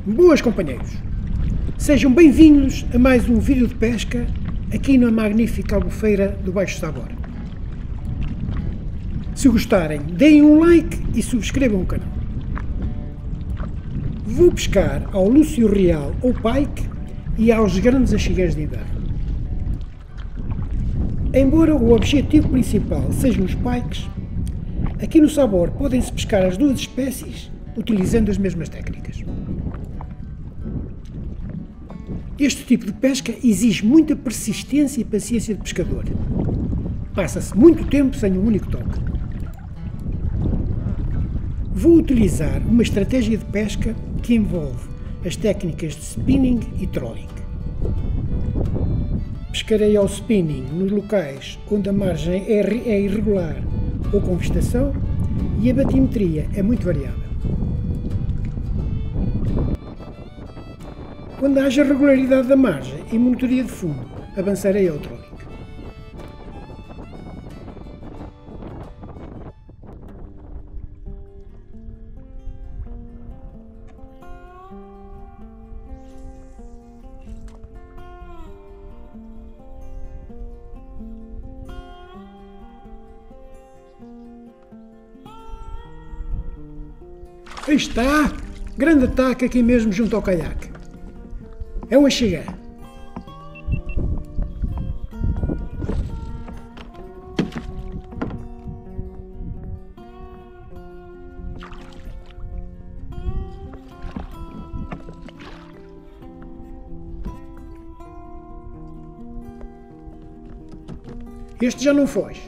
Boas, companheiros! Sejam bem-vindos a mais um vídeo de pesca aqui na magnífica albufeira do Baixo Sabor. Se gostarem, deem um like e subscrevam o canal. Vou pescar ao Lúcio Real ou Pike e aos grandes axigueiros de inverno. Embora o objetivo principal sejam os pikes, aqui no Sabor podem-se pescar as duas espécies utilizando as mesmas técnicas. Este tipo de pesca exige muita persistência e paciência de pescador. Passa-se muito tempo sem um único toque. Vou utilizar uma estratégia de pesca que envolve as técnicas de spinning e trolling. Pescarei ao spinning nos locais onde a margem é irregular ou com vegetação e a batimetria é muito variável. Quando haja regularidade da margem e monitoria de fundo, avançarei ao trolling. Aí está! Grande ataque aqui mesmo junto ao caiaque. É um axigá. Este já não foge.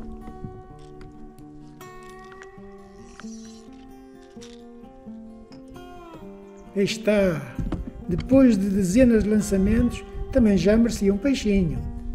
Aí está. Depois de dezenas de lançamentos, também já merecia um peixinho.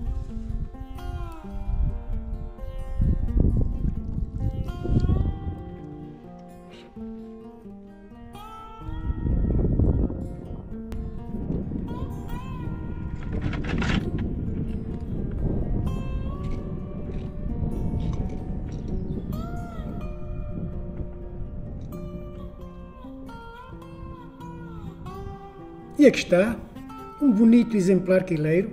E aqui está, um bonito exemplar quileiro.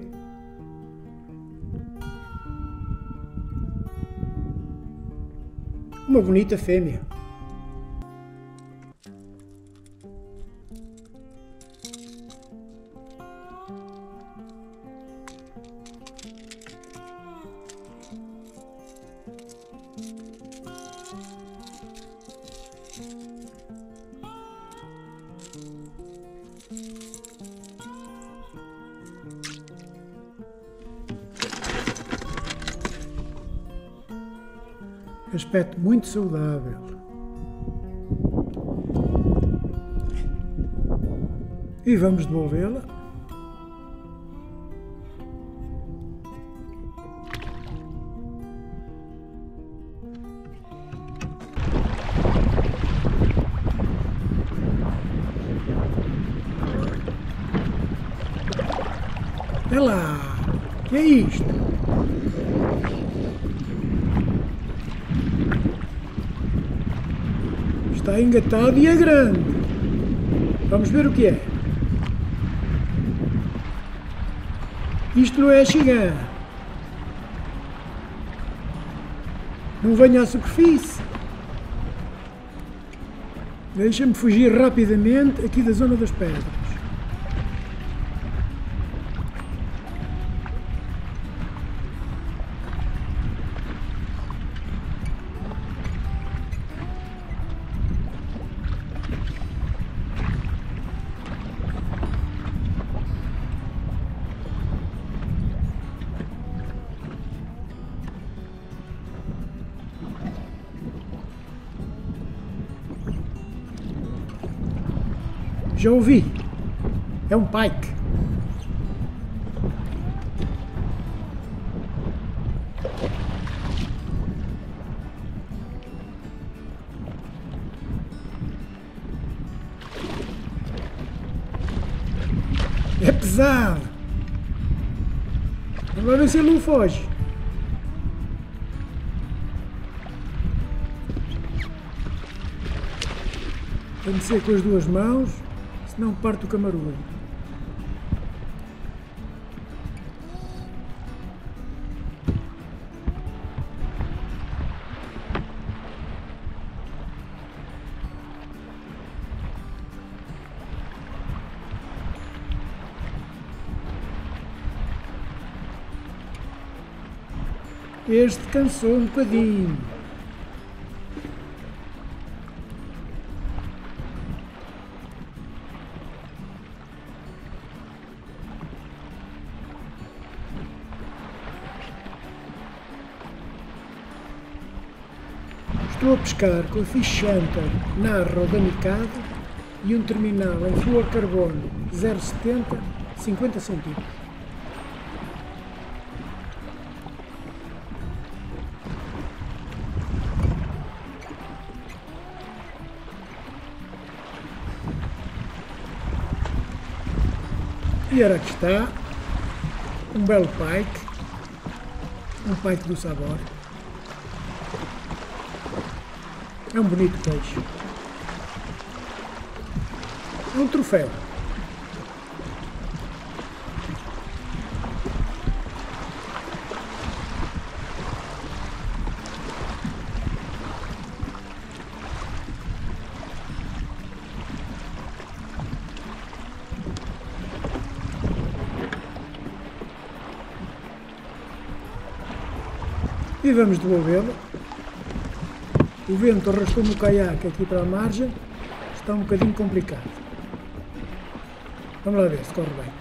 Uma bonita fêmea. Aspecto muito saudável. E vamos devolvê-la. Olha lá! Que é isto? Está engatado e é grande. Vamos ver o que é. Isto não é axigã. Não venha à superfície. Deixa-me fugir rapidamente aqui da zona das pedras. Já ouvi. É um pike. É pesado. Vamos ver se ele não foge. Tem de ser com as duas mãos. não parte o camarão. Este cansou um bocadinho. Estou a pescar com a Fish Hunter Narrow da Mikado e um terminal em fluorcarbono 0,70, 50 cm. E ora aqui está, um belo pike, um pike do sabor. É um bonito peixe. É um troféu. E vamos devolvê-lo. O vento arrastou-me o caiaque aqui para a margem, está um bocadinho complicado. Vamos lá ver se corre bem.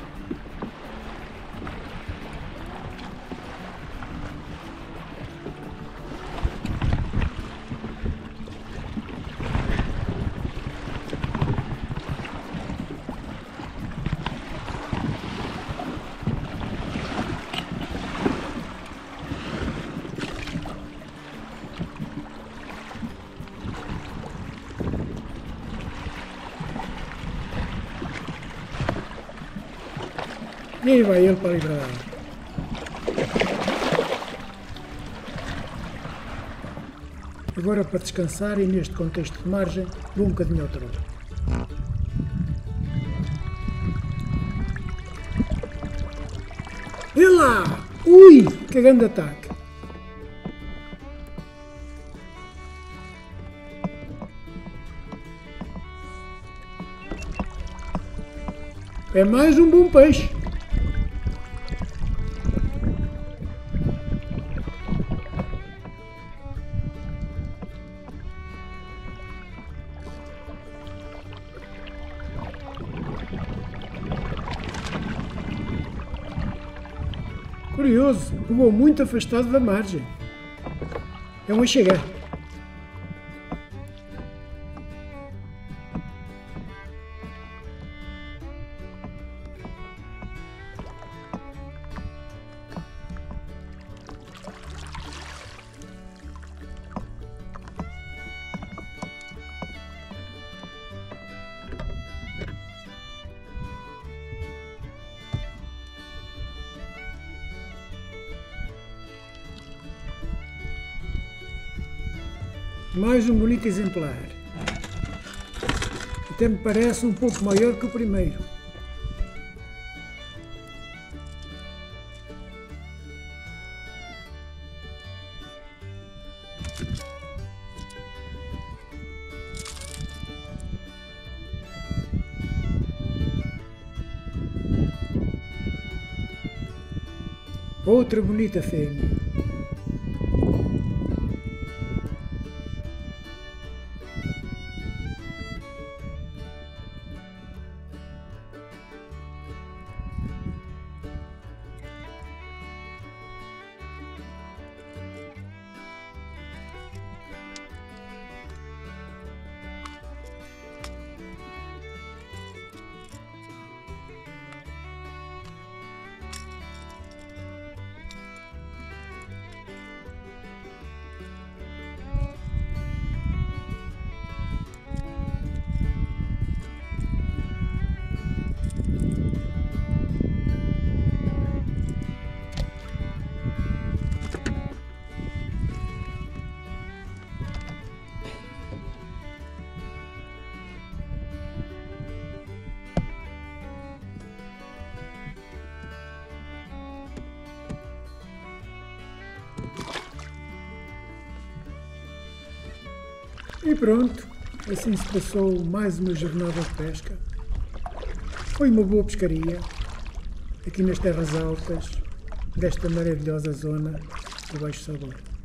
E aí vai ele para a liberdade. Agora para descansar e neste contexto de margem, vou um bocadinho ao trono. Vê lá! Ui! Que grande ataque! É mais um bom peixe! Curioso, pegou muito afastado da margem. É um enxergar. Mais um bonito exemplar. Até me parece um pouco maior que o primeiro. Outra bonita fêmea. E pronto, assim se passou mais uma jornada de pesca. Foi uma boa pescaria, aqui nas terras altas, desta maravilhosa zona do Baixo Sabor.